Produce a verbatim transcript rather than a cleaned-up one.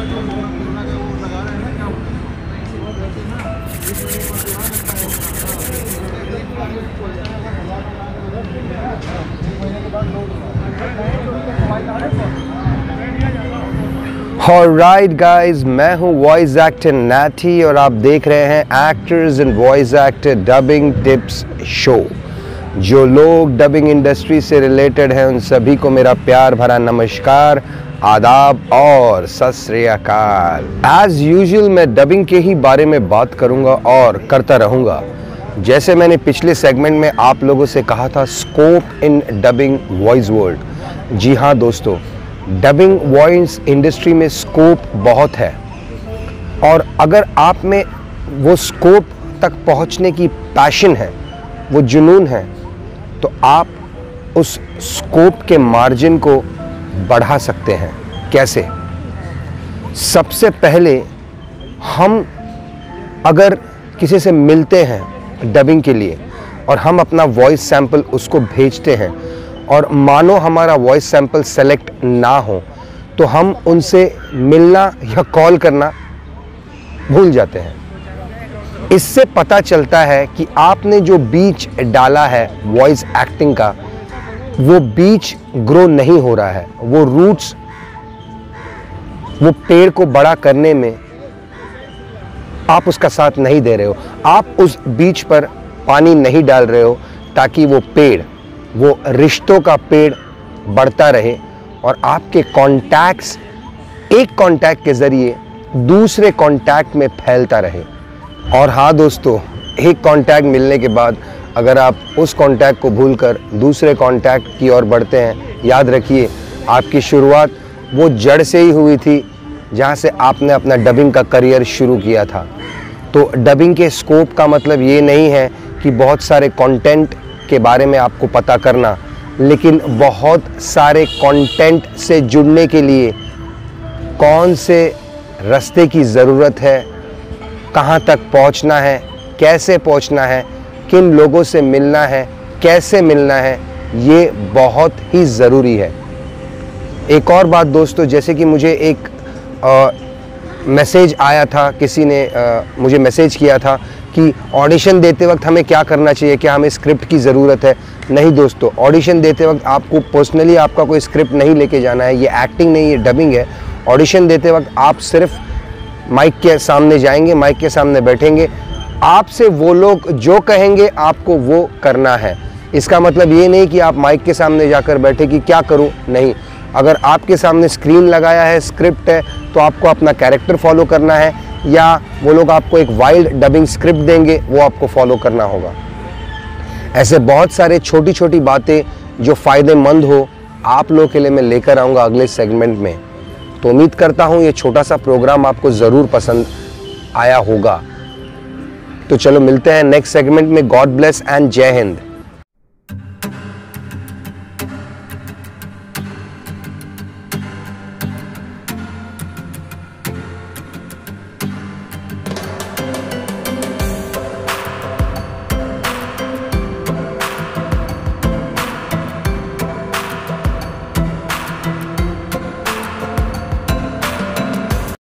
Alright guys, मैं हूं voice actor natty और आप देख रहे हैं actors and voice actor dubbing tips show. जो लोग डबिंग इंडस्ट्री से रिलेटेड हैं उन सभी को मेरा प्यार भरा नमस्कार, आदाब और सत श्री अकाल। एज यूजुअल मैं डबिंग के ही बारे में बात करूंगा और करता रहूंगा। जैसे मैंने पिछले सेगमेंट में आप लोगों से कहा था, scope in dubbing voice world. जी हाँ दोस्तों, डबिंग वॉइस इंडस्ट्री में स्कोप बहुत है और अगर आप में वो स्कोप तक पहुंचने की पैशन है, वो जुनून है, तो आप उस स्कोप के मार्जिन को बढ़ा सकते हैं। कैसे? सबसे पहले हम अगर किसी से मिलते हैं डबिंग के लिए और हम अपना वॉइस सैंपल उसको भेजते हैं और मानो हमारा वॉइस सैंपल सेलेक्ट ना हो, तो हम उनसे मिलना या कॉल करना भूल जाते हैं। इससे पता चलता है कि आपने जो बीज डाला है वॉइस एक्टिंग का, वो बीज ग्रो नहीं हो रहा है। वो रूट्स वो पेड़ को बड़ा करने में आप उसका साथ नहीं दे रहे हो। आप उस बीज पर पानी नहीं डाल रहे हो ताकि वो पेड़, वो रिश्तों का पेड़ बढ़ता रहे और आपके कॉन्टैक्ट्स एक कॉन्टैक्ट के ज़रिए दूसरे कॉन्टैक्ट में फैलता रहे। और हाँ दोस्तों, एक कॉन्टैक्ट मिलने के बाद अगर आप उस कॉन्टैक्ट को भूलकर दूसरे कॉन्टैक्ट की ओर बढ़ते हैं, याद रखिए आपकी शुरुआत वो जड़ से ही हुई थी जहाँ से आपने अपना डबिंग का करियर शुरू किया था। तो डबिंग के स्कोप का मतलब ये नहीं है कि बहुत सारे कंटेंट के बारे में आपको पता करना, लेकिन बहुत सारे कंटेंट से जुड़ने के लिए कौन से रास्ते की ज़रूरत है, कहाँ तक पहुँचना है, कैसे पहुँचना है, किन लोगों से मिलना है, कैसे मिलना है, ये बहुत ही ज़रूरी है। एक और बात दोस्तों, जैसे कि मुझे एक आ, मैसेज आया था, किसी ने आ, मुझे मैसेज किया था कि ऑडिशन देते वक्त हमें क्या करना चाहिए, क्या हमें स्क्रिप्ट की ज़रूरत है। नहीं दोस्तों, ऑडिशन देते वक्त आपको पर्सनली आपका कोई स्क्रिप्ट नहीं लेके जाना है। ये एक्टिंग नहीं, ये डबिंग है। ऑडिशन देते वक्त आप सिर्फ माइक के सामने जाएंगे, माइक के सामने बैठेंगे, आपसे वो लोग जो कहेंगे आपको वो करना है। इसका मतलब ये नहीं कि आप माइक के सामने जाकर बैठे कि क्या करूं, नहीं। अगर आपके सामने स्क्रीन लगाया है, स्क्रिप्ट है, तो आपको अपना कैरेक्टर फॉलो करना है, या वो लोग आपको एक वाइल्ड डबिंग स्क्रिप्ट देंगे, वो आपको फॉलो करना होगा। ऐसे बहुत सारे छोटी छोटी बातें जो फ़ायदेमंद हो, आप लोगों के लिए मैं लेकर आऊँगा अगले सेगमेंट में। तो उम्मीद करता हूँ ये छोटा सा प्रोग्राम आपको ज़रूर पसंद आया होगा। तो चलो मिलते हैं नेक्स्ट सेगमेंट में। गॉड ब्लेस एंड जय हिंद।